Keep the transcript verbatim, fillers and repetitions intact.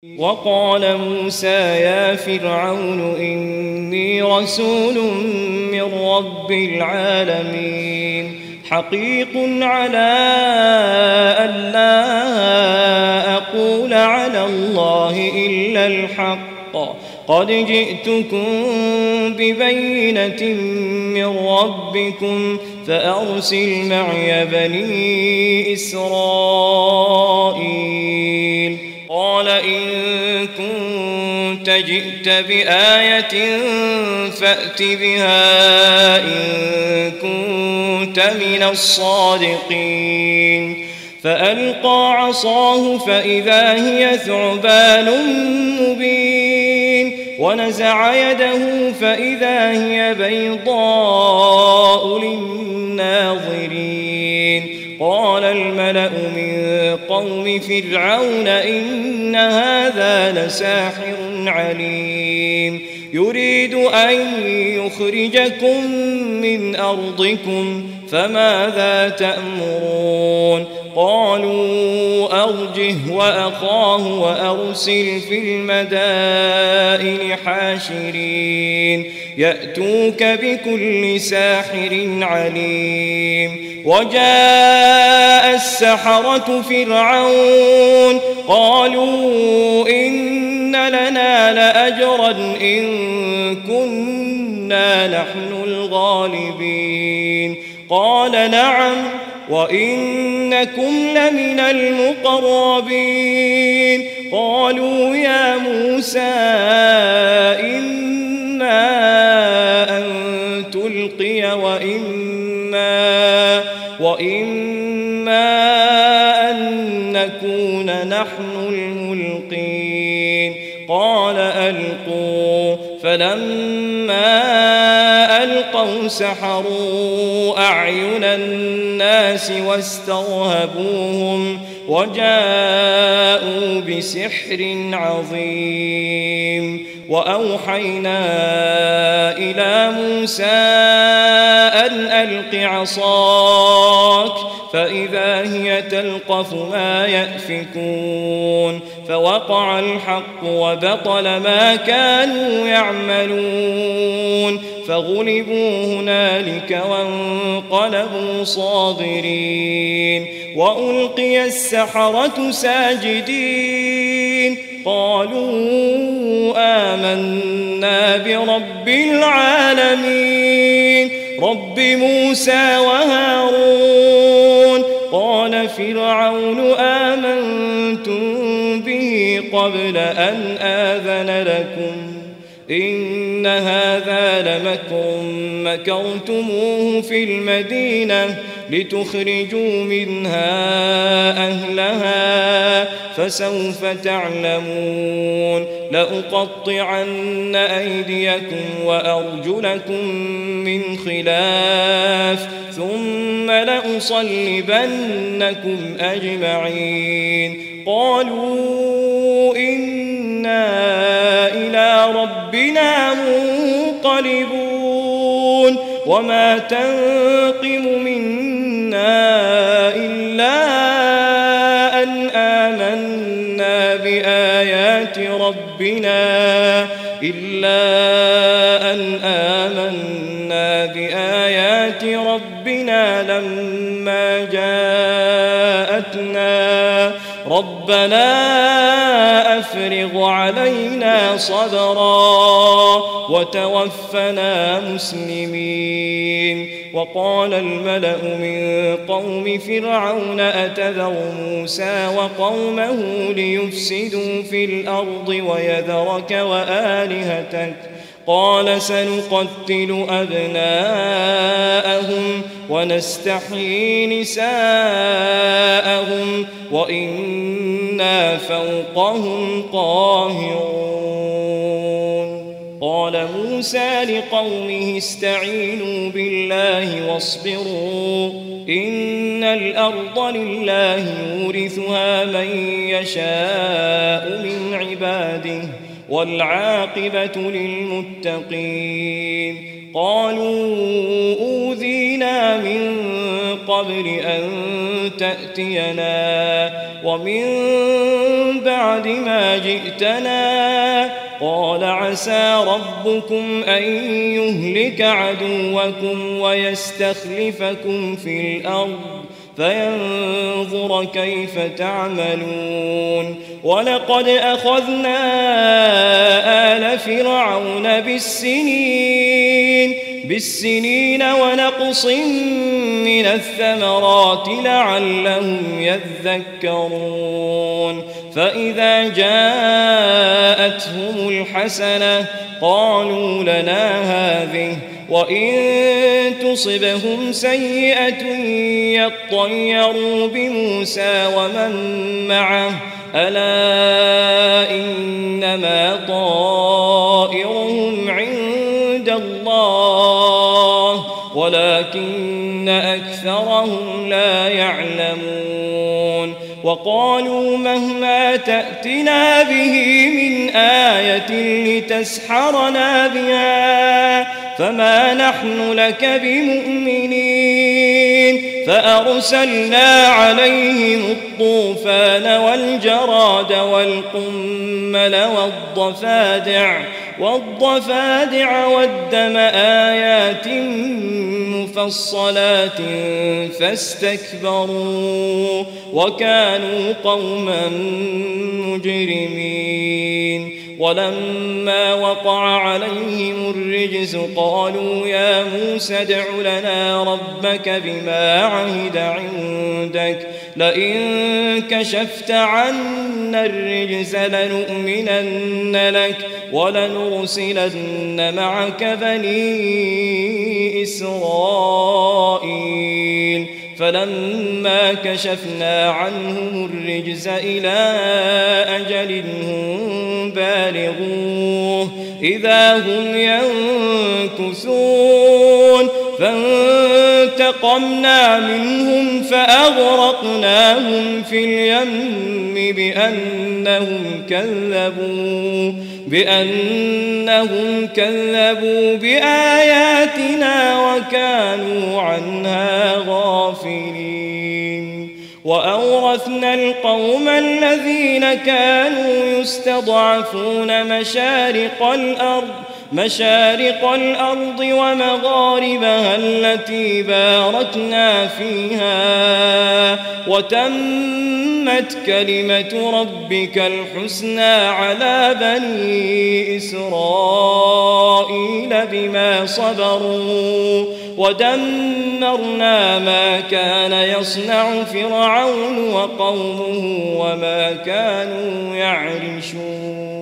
وقال موسى يا فرعون إني رسول من رب العالمين حقيق على ألا أقول على الله إلا الحق قد جئتكم ببينة من ربكم فأرسل معي بني إسرائيل قال إن كنت جئت بآية فأت بها إن كنت من الصادقين فألقى عصاه فإذا هي ثعبان مبين ونزع يده فإذا هي بيضاء للناظرين قال الملأ من قوم فرعون إن هذا لساحر عليم يريد أن يخرجكم من أرضكم فماذا تأمرون قالوا أرجه وأخاه وأرسل في المدائن حاشرين يأتوك بكل ساحر عليم وجاء السحرة فرعون قالوا إن لنا لأجرا إن كنا نحن الغالبين قال نعم وإنكم لمن المقربين قالوا يا موسى إما أن تلقي وإما, وإما أن نكون نحن الملقين قال ألقوا فلما ألقوا سحروا أعين الناس واسترهبوهم وجاءوا بسحر عظيم وأوحينا إلى موسى أن ألق عصاك فإذا هي تلقف ما يأفكون فوقع الحق وبطل ما كانوا يعملون فغلبوا هنالك وانقلبوا صاغرين وألقي السحرة ساجدين قالوا آمنا برب العالمين رب موسى وهارون قال فرعون آمنتم به قبل أن آذن لكم إن هذا لمكر مكرتموه في المدينة لتخرجوا منها أهلها فسوف تعلمون لأقطعن أيديكم وأرجلكم من خلاف ثم لأصلبنكم أجمعين قالوا إنا إلى ربنا منقلبون وما تنقم منا إلا أن آمنا بآيات ربنا إلا أن آمنا بآيات ربنا لما جاءتنا ربنا أفرغ علينا صبرا وتوفنا مسلمين وقال الملأ من قوم فرعون أتذر موسى وقومه ليفسدوا في الأرض ويذرك وآلهتك قال سنقتل أبناءهم ونستحيي نساءهم وإنا فوقهم قاهرون قال موسى لقومه استعينوا بالله واصبروا إن الأرض لله يورثها من يشاء من عباده والعاقبة للمتقين قالوا أوذينا من قبل أن تأتينا ومن بعد ما جئتنا. قال عسى ربكم أن يهلك عدوكم ويستخلفكم في الأرض فينظر كيف تعملون. ولقد أخذنا آل فرعون بالسنين بالسنين ونقص من الثمرات لعلهم يذكرون. فإذا جاءتهم الحسنة قالوا لنا هذه وإن تصبهم سيئة يطيروا بموسى ومن معه ألا إنما طائرهم عند الله ولكن أكثرهم لا يعلمون. وقالوا مهما تأتنا به من آية لتسحرنا بها فما نحن لك بمؤمنين. فأرسلنا عليهم الطوفان والجراد والقمل والضفادع والضفادع والدم آيات مفصلات فاستكبروا وكانوا قوما مجرمين. ولما وقع عليهم الرجز قالوا يا موسى ادع لنا ربك بما عهد عندك لئن كشفت عنا الرجز لنؤمنن لك ولنرسلن معك بني إسرائيل. فلما كشفنا عنهم الرجز إلى أجل هم بالغوه إذا هم ينكثون. فانتقمنا منهم فأغرقناهم في اليم بأنهم كذبوا بأنهم كذبوا بآياتنا وكانوا عنها غافلين. وأورثنا القوم الذين كانوا يستضعفون مشارق الأرض مشارق الأرض ومغاربها التي باركنا فيها وتمت كلمة ربك الحسنى على بني إسرائيل بما صبروا ودمرنا ما كان يصنع فرعون وقومه وما كانوا يعرشون.